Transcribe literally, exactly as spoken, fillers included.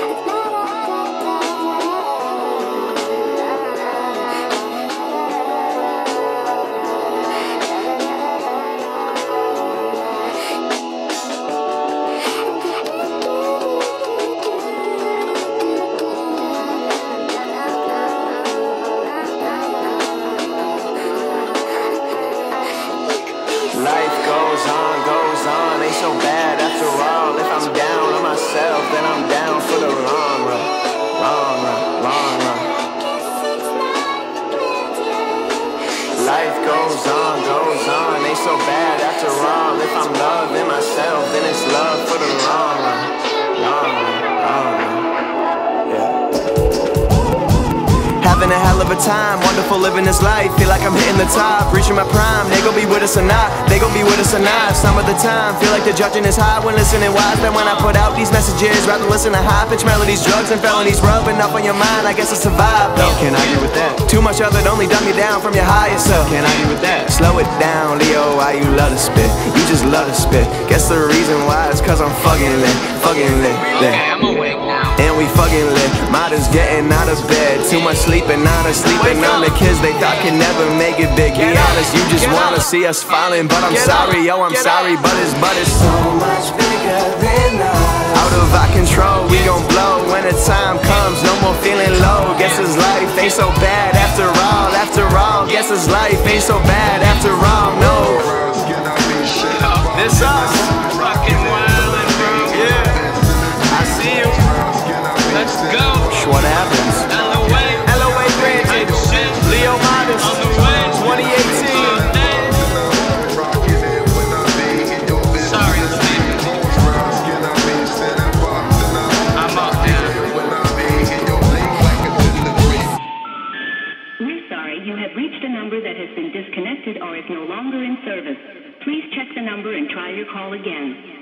Life goes on, goes on, ain't so bad after all. If I'm down on myself, then I'm down for the long run, long run, long run. Life goes on, goes on, ain't so bad after all. If I'm loving myself, then it's love for the long run, long run, long run. Having a hell of a time, wonderful living this life. Feel like I'm hitting the top, reaching my prime. They gon' be with us or not, they gon' be with us or not. Some of the time, feel like the judging is high when listening wise. But when I put out these messages, rather listen to high-pitched melodies. Drugs and felonies rubbing up on your mind, I guess it's a vibe though. Can't argue with that. Too much of it only dumb you down from your higher self. Can't argue with that. Slow it down, Leo, why you love to spit? You just love to spit. Guess the reason why is cause I'm fucking lit, fucking lit, lit. Okay, I'm awake now. And we fucking lit. Mother's getting out of bed. Too much sleeping, not a sleeping on the kids they thought could never make it big. Be honest, you just wanna see us falling, but I'm sorry, yo, I'm sorry, but it's but it's so much bigger than us. Out of our control, we gon' blow when the time comes. No more feeling low. Guess this life ain't so bad after all. After all, guess this life ain't so bad after all. No, this us. Fucking wildin', bro. Yeah, I see you. Let's go. What happens? L O A. L O A granted. Leo Modest. On the way. twenty eighteen. Sorry, Steve. I'm up now. We're sorry, you have reached a number that has been disconnected or is no longer in service. Please check the number and try your call again.